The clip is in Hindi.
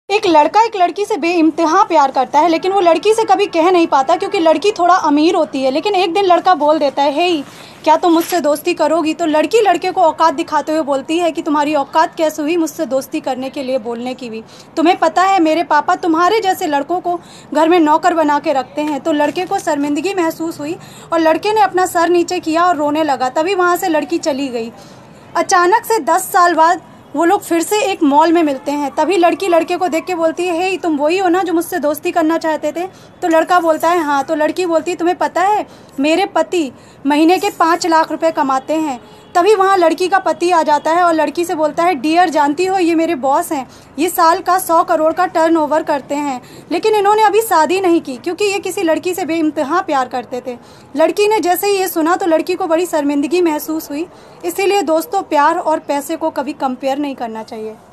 एक लड़का एक लड़की से बेइंतहा प्यार करता है, लेकिन वो लड़की से कभी कह नहीं पाता क्योंकि लड़की थोड़ा अमीर होती है। लेकिन एक दिन लड़का बोल देता है, हे क्या तुम मुझसे दोस्ती करोगी? तो लड़की लड़के को औकात दिखाते हुए बोलती है कि तुम्हारी औकात कैसे हुई मुझसे दोस्ती करने के लिए बोलने की भी? तुम्हें पता है मेरे पापा तुम्हारे जैसे लड़कों को घर में नौकर बना के रखते हैं। तो लड़के को शर्मिंदगी महसूस हुई और लड़के ने अपना सर नीचे किया और रोने लगा। तभी वहाँ से लड़की चली गई। अचानक से 10 साल बाद वो लोग फिर से एक मॉल में मिलते हैं। तभी लड़की लड़के को देख के बोलती है, हे तुम वही हो ना जो मुझसे दोस्ती करना चाहते थे? तो लड़का बोलता है, हाँ। तो लड़की बोलती है, तुम्हें पता है मेरे पति महीने के 5 लाख रुपए कमाते हैं। तभी वहाँ लड़की का पति आ जाता है और लड़की से बोलता है, डियर जानती हो ये मेरे बॉस हैं, ये साल का 100 करोड़ का टर्नओवर करते हैं, लेकिन इन्होंने अभी शादी नहीं की क्योंकि ये किसी लड़की से बेइंतहा प्यार करते थे। लड़की ने जैसे ही ये सुना तो लड़की को बड़ी शर्मिंदगी महसूस हुई। इसीलिए दोस्तों, प्यार और पैसे को कभी कंपेयर नहीं करना चाहिए।